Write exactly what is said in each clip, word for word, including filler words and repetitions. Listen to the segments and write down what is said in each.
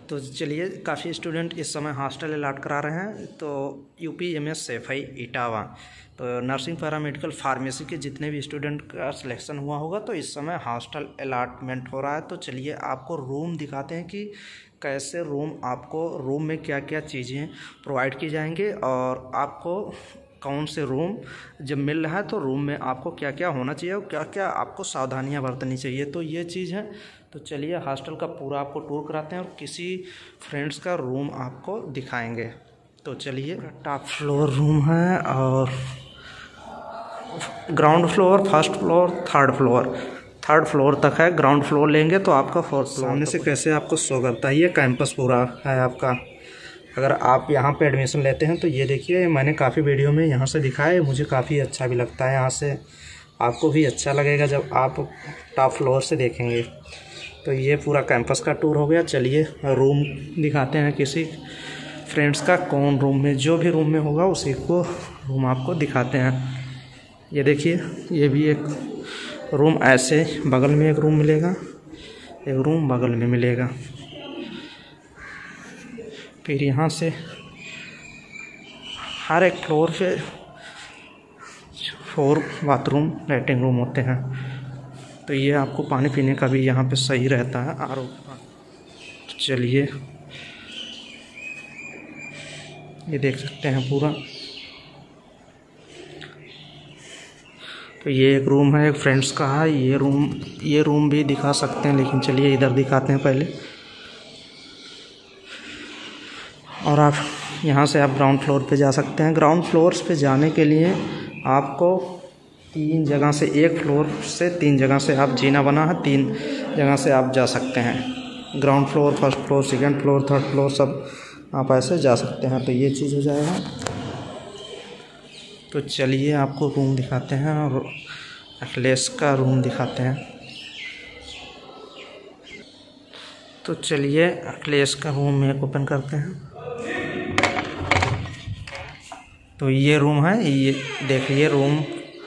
तो चलिए, काफ़ी स्टूडेंट इस समय हॉस्टल अलाट करा रहे हैं। तो UP M S Saifai Etawah, तो नर्सिंग पैरामेडिकल फार्मेसी के जितने भी स्टूडेंट का सिलेक्शन हुआ होगा तो इस समय हॉस्टल अलाटमेंट हो रहा है। तो चलिए आपको रूम दिखाते हैं कि कैसे रूम आपको रूम में क्या क्या चीज़ें प्रोवाइड की जाएंगे और आपको कौन से रूम जब मिल रहा है तो रूम में आपको क्या क्या होना चाहिए और क्या क्या आपको सावधानियां बरतनी चाहिए। तो ये चीज़ है। तो चलिए हॉस्टल का पूरा आपको टूर कराते हैं और किसी फ्रेंड्स का रूम आपको दिखाएंगे। तो चलिए, टॉप फ्लोर रूम है और ground floor, first floor, third floor third floor तक है। ग्राउंड फ्लोर लेंगे तो आपका फोर्थ फ्लोर। सामने से कैसे आपको शो करता है, ये कैंपस पूरा है आपका। अगर आप यहाँ पे एडमिशन लेते हैं तो ये देखिए, मैंने काफ़ी वीडियो में यहाँ से दिखाया है, मुझे काफ़ी अच्छा भी लगता है। यहाँ से आपको भी अच्छा लगेगा जब आप टॉप फ्लोर से देखेंगे। तो ये पूरा कैंपस का टूर हो गया। चलिए रूम दिखाते हैं किसी फ्रेंड्स का, कौन रूम में जो भी रूम में होगा उसी को रूम आपको दिखाते हैं। ये देखिए, ये भी एक रूम, ऐसे बगल में एक रूम मिलेगा, एक रूम बगल में मिलेगा। फिर यहाँ से हर एक फ्लोर पे फोर बाथरूम लैट्रिन रूम होते हैं। तो ये आपको पानी पीने का भी यहाँ पे सही रहता है, आर ओ। तो चलिए, ये देख सकते हैं पूरा। तो ये एक रूम है, एक फ्रेंड्स का है। ये रूम ये रूम भी दिखा सकते हैं, लेकिन चलिए इधर दिखाते हैं पहले। और आप यहाँ से आप ग्राउंड फ्लोर पे जा सकते हैं। ग्राउंड फ्लोर्स पे जाने के लिए आपको तीन जगह से, एक फ्लोर से तीन जगह से आप जीना बना है, तीन जगह से आप जा सकते हैं। Ground floor, first floor, second floor, third floor, सब आप ऐसे जा सकते हैं। तो ये चीज़ हो जाएगा। तो चलिए आपको रूम दिखाते हैं और अखिलेश का रूम दिखाते हैं। तो चलिए अखिलेश का रूम में ओपन करते हैं। तो ये रूम है, ये देखिए रूम,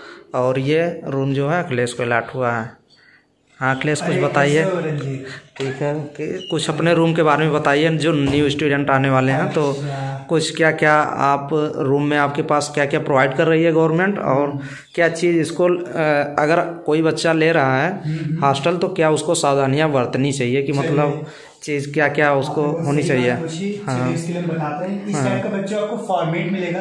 और ये रूम जो है अखिलेश को अलाट हुआ है। हाँ अखिलेश, कुछ बताइए। ठीक है, कि कुछ अपने रूम के बारे में बताइए, जो न्यू स्टूडेंट आने वाले हैं। तो कुछ क्या क्या आप रूम में आपके पास क्या क्या प्रोवाइड कर रही है गवर्नमेंट, और क्या चीज़ इसको अगर कोई बच्चा ले रहा है हॉस्टल तो क्या उसको सावधानियां बरतनी चाहिए, कि मतलब चीज़ क्या क्या उसको होनी चाहिए। हाँ, इसके लिए हम बताते हैं। इस टाइप का बच्चों आपको फॉर्मेट मिलेगा।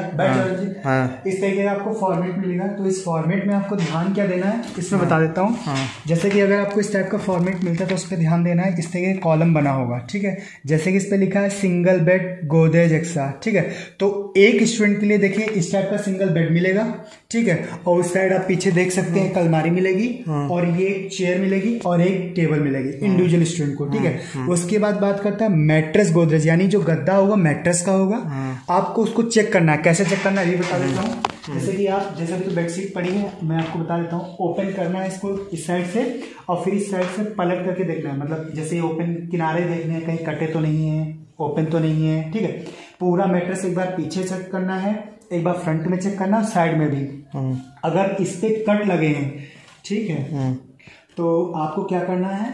हाँ, इस तरीके का आपको फॉर्मेट मिलेगा। तो इस फॉर्मेट में आपको ध्यान क्या देना है इसमें बता देता हूँ। हाँ। जैसे कि अगर आपको इस टाइप का फॉर्मेट मिलता है तो उस पर ध्यान देना है। इस तरीके का कॉलम बना होगा, ठीक है। जैसे कि इस पे लिखा है सिंगल बेड गोदरेज एक्स्ट्रा, ठीक है। तो एक स्टूडेंट के लिए देखिए इस टाइप का सिंगल बेड मिलेगा, ठीक है। और उस साइड आप पीछे देख सकते हैं एक अलमारी मिलेगी, और ये एक चेयर मिलेगी और एक टेबल मिलेगी इंडिविजुअल स्टूडेंट को, ठीक है। उसके बाद बात करता है मैट्रेस गोदरेज, यानी जो गद्दा होगा मैट्रेस का होगा। आपको उसको चेक करना है। कैसे चेक करना है ये बता देता हूँ। जैसे कि आप, जैसे तो बेडशीट पड़ी है, मैं आपको बता देता हूँ। ओपन करना है इसको इस साइड से, और फिर इस साइड से पलट करके देखना है। मतलब जैसे ओपन किनारे देखने हैं, कहीं कटे तो नहीं है, ओपन तो नहीं है, ठीक है। पूरा मैट्रेस एक बार पीछे चेक करना है, एक बार फ्रंट में चेक करना, साइड में भी। अगर इस पे कट लगे हैं, ठीक है, तो आपको क्या करना है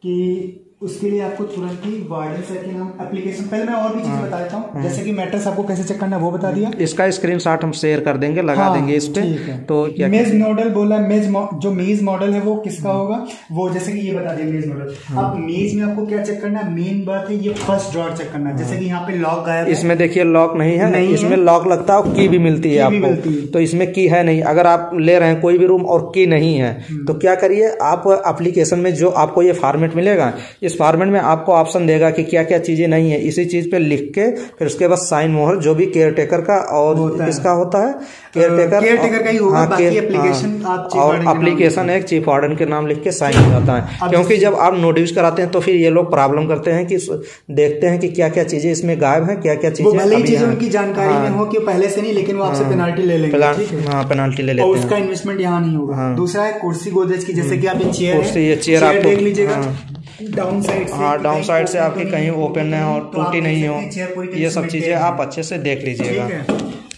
कि उसके लिए आपको तुरंत ही वार्डन सर के नाम एप्लीकेशन, पहले मैं और भी चीज बता देता हूँ। जैसे कि मैट्रेस आपको कैसे चेक करना है वो बता दिया। इसका स्क्रीनशॉट हम शेयर कर देंगे, लगा हाँ, देंगे इस पे। तो क्या मेज मॉडल बोला, मेज जो मेज मॉडल है वो किसका होगा, वो जैसे कि ये बता दिया मेज मॉडल। अब मेज में आपको क्या चेक करना है, मेन बात है ये फर्स्ट ड्रॉर चेक करना है। जैसे कि यहाँ पे लॉक गायब है, इसमें देखिए लॉक नहीं है, नहीं इसमें लॉक लगता है, की भी मिलती है आपको। तो इसमें की है नहीं। अगर आप ले रहे हैं कोई भी रूम और की नहीं है तो क्या करिए, आप एप्लीकेशन में जो आपको ये फॉर्मेट मिलेगा, इस फॉर्मेट में आपको ऑप्शन देगा कि क्या क्या चीजें नहीं है। इसी चीज पे लिख के फिर उसके बाद साइन मोहर, जो भी केयर टेकर का और किसका होता है, केयर टेकर केयर टेकर का ही होगा। बाकी एप्लीकेशन आप और एप्लीकेशन एक चीफ वार्डन के नाम लिख के साइन हो जाता है। क्योंकि जब आप नोटिस कराते हैं तो फिर ये लोग प्रॉब्लम करते हैं कि देखते हैं कि क्या क्या चीजें इसमें गायब है, क्या क्या चीजें भले ही चीजें उनकी जानकारी में हो कि पहले से नहीं, लेकिन वो आपसे पेनाल्टी ले लेंगे। हाँ, पेनाल्टी ले लेते हैं। उसका इन्वेस्टमेंट यहाँ नहीं होगा। दूसरा है कुर्सी गोदरेज की, जैसे कि आप चेयर ये चेयर आप देख लीजिएगा डाउन साइड से, हाँ डाउन साइड से आपकी कहीं ओपन है और टूटी नहीं हो, ये सब चीजें आप अच्छे से देख लीजिएगा।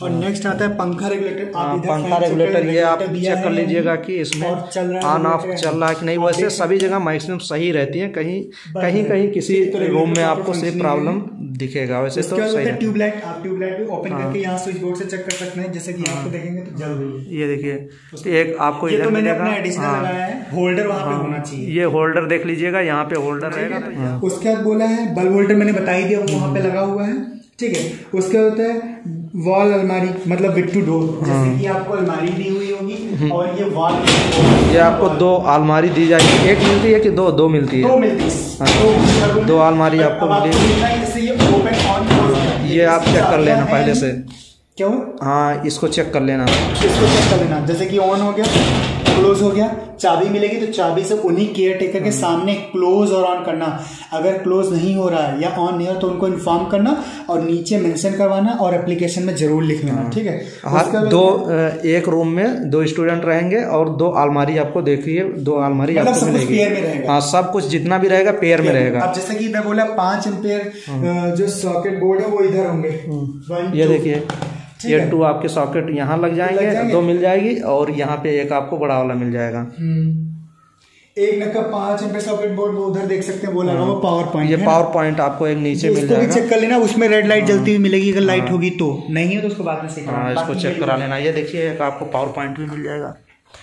और नेक्स्ट आता है पंखा रेगुलेटर। आप पंखा रेगुलेटर ये आप चेक कर लीजिएगा कि इसमें ऑन ऑफ चल रहा है कि नहीं। वैसे सभी जगह मैक्सिमम सही रहती है, कहीं कहीं कहीं किसी रूम में आपको सिर्फ प्रॉब्लम दिखेगा, वैसे तो सही है। ट्यूबलाइट आप ट्यूबलाइट भी ओपन करके यहाँ स्विच बोर्ड से चेक कर सकते हैं, जैसे कि आपको देखेंगे तो जल रही है। ये देखिए एक आपको इधर मिलेगा, होल्डर वहाँ पे होना चाहिए। ये होल्डर देख लीजिएगा, यहाँ पे होल्डर रहेगा। उसके बाद बोला है बल्ब होल्डर, मैंने बता ही दिया वहाँ पे लगा हुआ है, ठीक है। उसके बाद होता है वॉल अलमारी, मतलब विद टू डोर, जैसे कि आपको अलमारी दी हुई होगी और ये वॉल, ये आपको दो अलमारी दी जाएगी। एक मिलती है कि दो दो मिलती है? दो मिलती है। दो, दो अलमारी आपको मिलेगी। ये आप चेक कर लेना पहले से। क्यों? हाँ, इसको चेक कर लेना, इसको चेक कर लेना। जैसे कि ऑन हो गया, क्लोज हो गया, चाबी मिलेगी तो चाबी से उन्हीं केयर टेकर के सामने क्लोज और ऑन करना। अगर क्लोज नहीं हो रहा है या ऑन नहीं हो तो उनको इन्फॉर्म करना और नीचे मेंशन करवाना और एप्लीकेशन में जरूर लिख लेना, ठीक है। हाँ, दो एक रूम में दो स्टूडेंट रहेंगे और दो अलमारी आपको देखिए, दो अलमारी मतलब आपको मिलेगी। पेयर में रहेगा। हाँ, सब कुछ जितना भी रहेगा पेयर में रहेगा। अब जैसे कि मैं बोला पांच एम्पेयर जो सॉकेट बोर्ड है वो इधर होंगे। ये देखिए ये टू आपके सॉकेट यहाँ लग जाएंगे, लग जाएंगे, दो मिल जाएगी और यहाँ पे एक आपको बड़ा वाला मिल जाएगा। एक नक्का पांच एम्पेयर सॉकेट बोर्ड वो उधर देख सकते हैं, बोला वो पावर पॉइंट। ये पावर पॉइंट आपको एक नीचे मिल जाएगा, चेक कर लेना। उसमें रेड लाइट जलती हुई मिलेगी, अगर लाइट होगी तो, नहीं है तो उसको बाद में चेक करना। इसको चेक करा लेना। ये देखिए एक आपको पावर पॉइंट भी मिल जाएगा।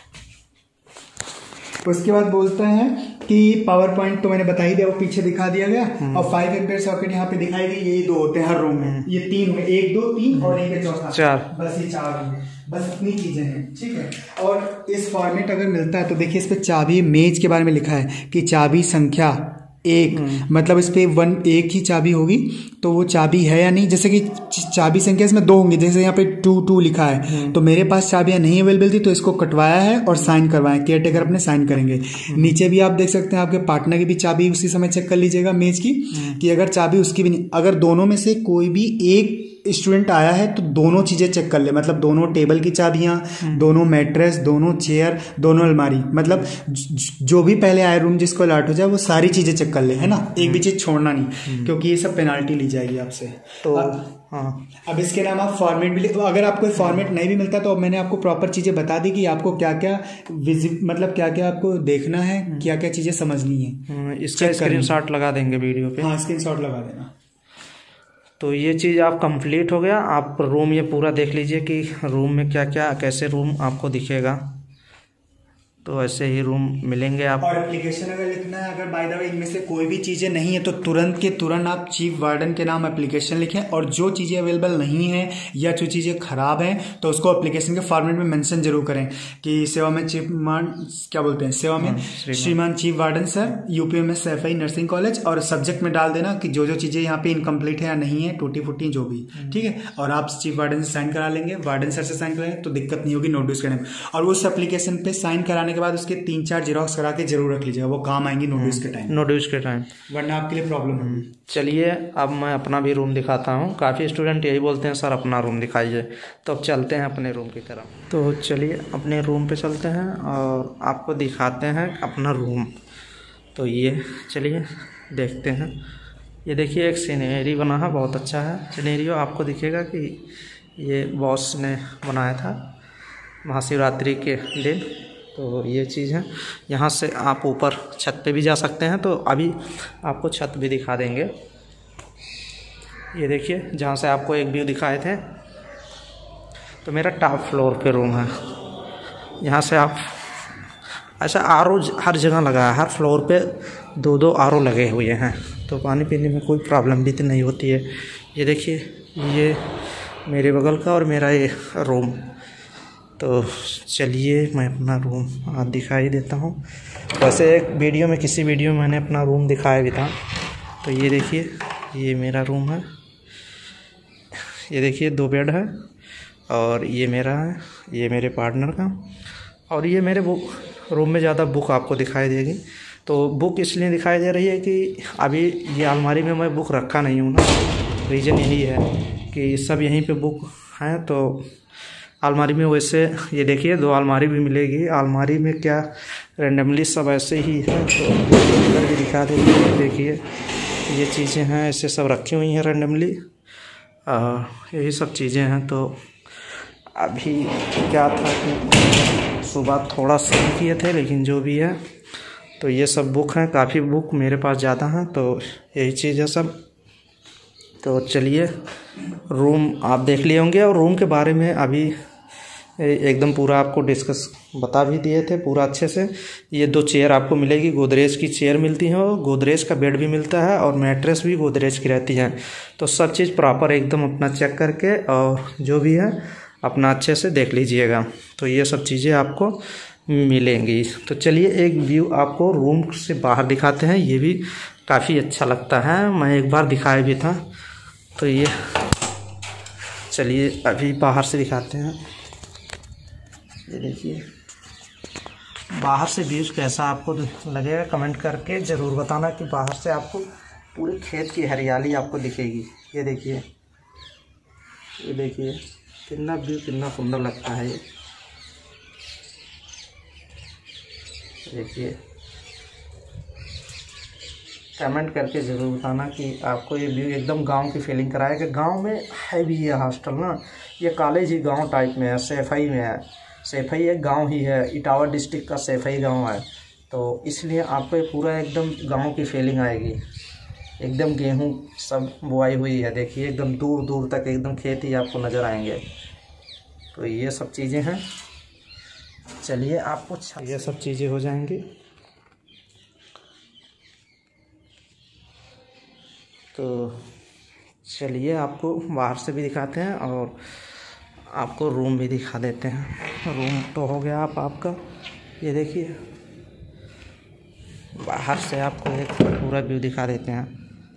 उसके बाद बोलते हैं कि पावर पॉइंट तो मैंने बता ही दिया, वो पीछे दिखा दिया गया। और फाइव एम्पेयर सॉकेट यहाँ पे दिखाई दी। ये दो होते हैं हर रूम में, ये तीन होंगे, एक दो तीन और एक चौथा चार, बस ये चार होंगे। बस इतनी चीजें हैं, ठीक है। और इस फॉर्मेट अगर मिलता है तो देखिए इस पे चाबी मेज के बारे में लिखा है कि चाबी संख्या एक, मतलब इस पे वन एक ही चाबी होगी तो वो चाबी है या नहीं। जैसे कि चाबी संख्या इसमें दो होंगी, जैसे यहाँ पे टू टू लिखा है तो मेरे पास चाबियां नहीं अवेलेबल थी तो इसको कटवाया है और साइन करवाया, केयर टेकर अपने साइन करेंगे। नीचे भी आप देख सकते हैं आपके पार्टनर की भी चाबी उसी समय चेक कर लीजिएगा मेज की, कि अगर चाबी उसकी भी नहीं, अगर दोनों में से कोई भी एक स्टूडेंट आया है तो दोनों चीजें चेक कर ले, मतलब दोनों टेबल की चाबियां, दोनों मैट्रेस, दोनों चेयर, दोनों अलमारी, मतलब जो भी पहले आए रूम जिसको अलर्ट हो जाए वो सारी चीजें चेक कर ले, है ना। एक भी चीज छोड़ना नहीं, क्योंकि ये सब पेनाल्टी ली जाएगी आपसे। तो हाँ, अब इसके नाम आप फॉर्मेट भी, अगर आपको फॉर्मेट नहीं भी मिलता तो मैंने आपको प्रॉपर चीजें बता दी कि आपको क्या क्या विजिट, मतलब क्या क्या आपको देखना है, क्या क्या चीजें समझनी है। इसका स्क्रीनशॉट लगा देंगे वीडियो पे। हाँ, स्क्रीनशॉट लगा देना। तो ये चीज़ आप कंप्लीट हो गया। आप रूम ये पूरा देख लीजिए कि रूम में क्या क्या कैसे रूम आपको दिखेगा, तो ऐसे ही रूम मिलेंगे आप। और एप्लीकेशन अगर लिखना है, अगर बाय द वे इनमें से कोई भी चीज़ें नहीं है तो तुरंत के तुरंत आप चीफ वार्डन के नाम एप्लीकेशन लिखें, और जो चीज़ें अवेलेबल नहीं है या जो चीज़ें खराब हैं तो उसको एप्लीकेशन के फॉर्मेट में मेंशन जरूर करें कि सेवा में चीफ मान क्या बोलते हैं सेवा में श्रीमान चीफ वार्डन सर यूपी में एफ आई नर्सिंग कॉलेज, और सब्जेक्ट में डाल देना कि जो जो चीज़ें यहाँ पे इनकम्प्लीट है या नहीं है, टूटी फूटी जो भी, ठीक है। और आप चीफ वार्डन से साइन करा लेंगे, वार्डन सर से साइन कराएंगे तो दिक्कत नहीं होगी नोटिस करने में। और उस एप्लीकेशन पे साइन कराने के बाद उसके तीन चार जेरोक्स करा के जरूर रख लीजिएगा, वो काम आएंगी नोटिस के टाइम, नोटिस के टाइम, वरना आपके लिए प्रॉब्लम होगी। चलिए अब मैं अपना भी रूम दिखाता हूँ। काफ़ी स्टूडेंट यही बोलते हैं सर अपना रूम दिखाइए, तो अब चलते हैं अपने रूम की तरफ। तो चलिए अपने रूम पे चलते हैं और आपको दिखाते हैं अपना रूम। तो ये चलिए देखते हैं। ये देखिए एक सीनरी बना है, बहुत अच्छा है सीनरियो। आपको दिखेगा कि ये बॉस ने बनाया था महाशिवरात्रि के दिन। तो ये चीज़ है। यहाँ से आप ऊपर छत पे भी जा सकते हैं, तो अभी आपको छत भी दिखा देंगे। ये देखिए जहाँ से आपको एक व्यू दिखाए थे, तो मेरा टॉप फ्लोर पे रूम है। यहाँ से आप ऐसा आर ओ हर जगह लगा है, हर फ्लोर पे दो दो आर ओ लगे हुए हैं, तो पानी पीने में कोई प्रॉब्लम भी तो नहीं होती है। ये देखिए ये मेरे बगल का और मेरा ये रूम। तो चलिए मैं अपना रूम आप दिखाई देता हूँ। वैसे एक वीडियो में किसी वीडियो में मैंने अपना रूम दिखाया भी था। तो ये देखिए ये मेरा रूम है। ये देखिए दो बेड है और ये मेरा है, ये मेरे पार्टनर का, और ये मेरे बुक रूम में ज़्यादा बुक आपको दिखाई देगी। तो बुक इसलिए दिखाई दे रही है कि अभी ये अलमारी में मैं बुक रखा नहीं हूँ ना, रीज़न यही है कि सब यहीं पे बुक हैं। तो अलमारी में वैसे ये देखिए दो अलमारी भी मिलेगी। अलमारी में क्या रेंडमली सब ऐसे ही है, तो इधर भी दिखा देंगे। देखिए ये चीज़ें हैं, ऐसे सब रखी हुई हैं रेंडमली, यही सब चीज़ें हैं। तो अभी क्या था कि सुबह थोड़ा सीन किए थे, लेकिन जो भी है तो ये सब बुक हैं, काफ़ी बुक मेरे पास ज़्यादा हैं, तो यही चीज़ है सब। तो चलिए, रूम आप देख लिए होंगे और रूम के बारे में अभी एकदम पूरा आपको डिस्कस बता भी दिए थे पूरा अच्छे से। ये दो चेयर आपको मिलेगी, गोदरेज की चेयर मिलती है और गोदरेज का बेड भी मिलता है और मैट्रेस भी गोदरेज की रहती है। तो सब चीज़ प्रॉपर एकदम अपना चेक करके और जो भी है अपना अच्छे से देख लीजिएगा। तो ये सब चीज़ें आपको मिलेंगी। तो चलिए एक व्यू आपको रूम से बाहर दिखाते हैं, ये भी काफ़ी अच्छा लगता है, मैं एक बार दिखाया भी था। तो ये चलिए अभी बाहर से दिखाते हैं। ये देखिए बाहर से व्यूज़ कैसा आपको लगेगा, कमेंट करके ज़रूर बताना कि बाहर से आपको पूरे खेत की हरियाली आपको दिखेगी। ये देखिए, ये देखिए कितना व्यू कितना सुंदर लगता है। ये देखिए, कमेंट करके ज़रूर बताना कि आपको ये व्यू एकदम गांव की फीलिंग कराएगा। गांव में है भी ये हॉस्टल ना, ये कॉलेज ही गांव टाइप में है, सैफई में है। सैफई एक गांव ही है, इटावा डिस्ट्रिक्ट का सैफई गांव है, तो इसलिए आपको ये पूरा एकदम गांव की फीलिंग आएगी। एकदम गेहूं सब बुआई हुई है, देखिए एकदम दूर दूर तक एकदम खेत ही आपको नज़र आएंगे। तो ये सब चीज़ें हैं। चलिए आपको ये सब चीज़ें हो जाएंगी। तो चलिए आपको बाहर से भी दिखाते हैं और आपको रूम भी दिखा देते हैं। रूम तो हो गया आप आपका, ये देखिए बाहर से आपको एक पूरा व्यू दिखा देते हैं।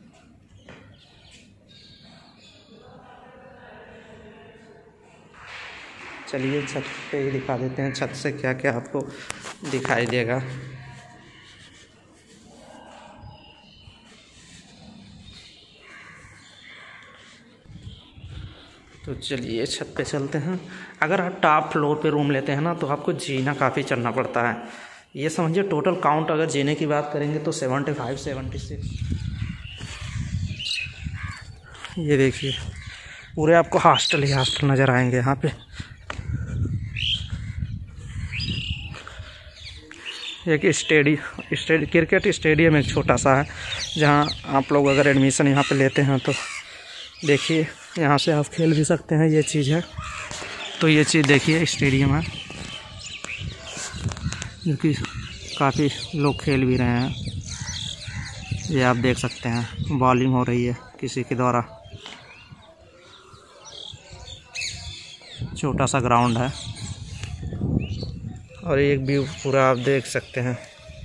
चलिए छत पे ही दिखा देते हैं, छत से क्या क्या आपको दिखाई देगा। तो चलिए छत पे चलते हैं। अगर आप टॉप फ्लोर पे रूम लेते हैं ना तो आपको जीना काफ़ी चढ़ना पड़ता है। ये समझिए टोटल काउंट अगर जीने की बात करेंगे तो सेवेंटी फाइव सेवेंटी सिक्स। ये देखिए पूरे आपको हॉस्टल ही हॉस्टल नज़र आएंगे यहाँ पे। एक स्टेडी स्टेडी क्रिकेट स्टेडियम एक छोटा सा है, जहाँ आप लोग अगर एडमिशन यहाँ पे लेते हैं तो देखिए यहाँ से आप खेल भी सकते हैं। ये चीज़ है, तो ये चीज़ देखिए स्टेडियम है जो कि काफ़ी लोग खेल भी रहे हैं। ये आप देख सकते हैं बॉलिंग हो रही है किसी के द्वारा। छोटा सा ग्राउंड है और एक व्यू पूरा आप देख सकते हैं।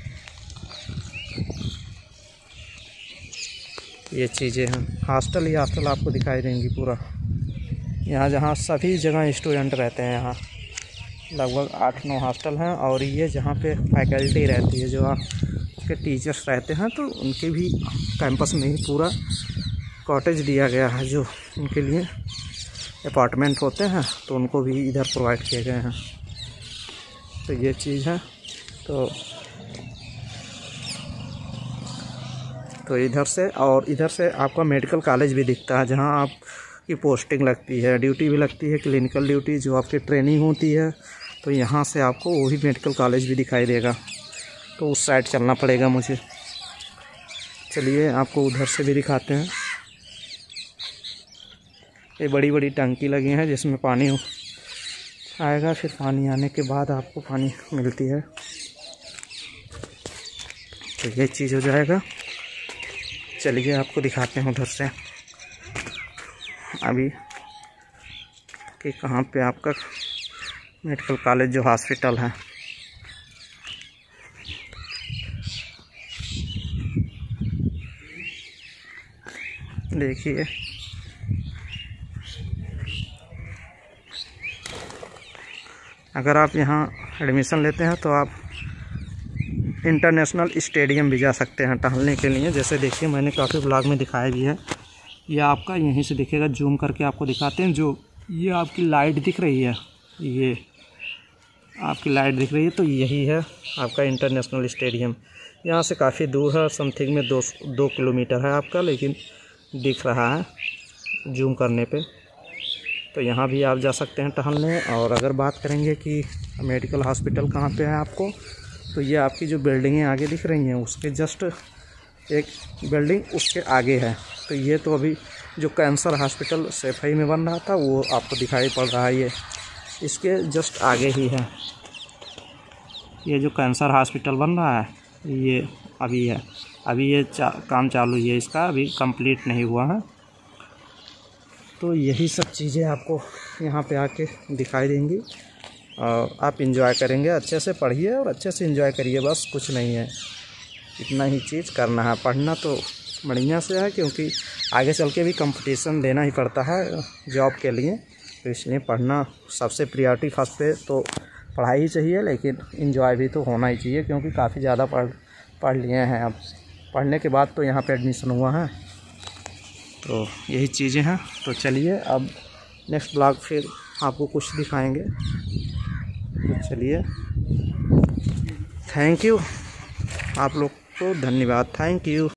ये चीज़ें हैं, हॉस्टल ही हॉस्टल आपको दिखाई देंगी पूरा। यहाँ जहाँ सभी जगह स्टूडेंट रहते हैं, यहाँ लगभग आठ नौ हॉस्टल हैं। और ये जहाँ पे फैकल्टी रहती है, जो आपके टीचर्स रहते हैं, तो उनके भी कैंपस में ही पूरा कॉटेज दिया गया है, जो उनके लिए अपार्टमेंट होते हैं, तो उनको भी इधर प्रोवाइड किए गए हैं। तो ये चीज़ है। तो तो इधर से और इधर से आपका मेडिकल कॉलेज भी दिखता है, जहां आपकी पोस्टिंग लगती है, ड्यूटी भी लगती है, क्लिनिकल ड्यूटी जो आपकी ट्रेनिंग होती है। तो यहां से आपको वही मेडिकल कॉलेज भी दिखाई देगा। तो उस साइड चलना पड़ेगा मुझे। चलिए आपको उधर से भी दिखाते हैं। ये बड़ी बड़ी टंकी लगी हैं जिसमें पानी आएगा, फिर पानी आने के बाद आपको पानी मिलती है। तो ये चीज़ हो जाएगा। चलिए आपको दिखाते हैं उधर से अभी कि कहाँ पे आपका मेडिकल कॉलेज जो हॉस्पिटल है। देखिए अगर आप यहाँ एडमिशन लेते हैं तो आप इंटरनेशनल स्टेडियम भी जा सकते हैं टहलने के लिए। जैसे देखिए मैंने काफ़ी ब्लॉग में दिखाया भी है। यह आपका यहीं से दिखेगा, जूम करके आपको दिखाते हैं। जो ये आपकी लाइट दिख रही है, ये आपकी लाइट दिख रही है, तो यही है आपका इंटरनेशनल स्टेडियम। यहाँ से काफ़ी दूर है, समथिंग में दो दो किलोमीटर है आपका, लेकिन दिख रहा है जूम करने पे। तो यहाँ भी आप जा सकते हैं टहलने। और अगर बात करेंगे कि मेडिकल हॉस्पिटल कहाँ पे है आपको, तो ये आपकी जो बिल्डिंगें आगे दिख रही हैं उसके जस्ट एक बिल्डिंग उसके आगे है। तो ये तो अभी जो कैंसर हॉस्पिटल सैफई में बन रहा था वो आपको दिखाई पड़ रहा है, ये इसके जस्ट आगे ही है। ये जो कैंसर हॉस्पिटल बन रहा है ये अभी है, अभी ये चा, काम चालू ही है इसका, अभी कंप्लीट नहीं हुआ है। तो यही सब चीज़ें आपको यहाँ पे आके दिखाई देंगी और आप इंजॉय करेंगे। अच्छे से पढ़िए और अच्छे से इंजॉय करिए, बस कुछ नहीं है, इतना ही चीज़ करना है। पढ़ना तो बढ़िया से है क्योंकि आगे चल के भी कंपटीशन देना ही पड़ता है जॉब के लिए, तो इसलिए पढ़ना सबसे प्रायोरिटी फर्स्ट पे तो पढ़ाई ही चाहिए, लेकिन इंजॉय भी तो होना ही चाहिए क्योंकि काफ़ी ज़्यादा पढ़ पढ़ लिए हैं। अब पढ़ने के बाद तो यहाँ पे एडमिशन हुआ है, तो यही चीज़ें हैं। तो चलिए अब नेक्स्ट ब्लॉग फिर आपको कुछ दिखाएंगे। तो चलिए, थैंक यू, आप लोग को धन्यवाद, थैंक यू।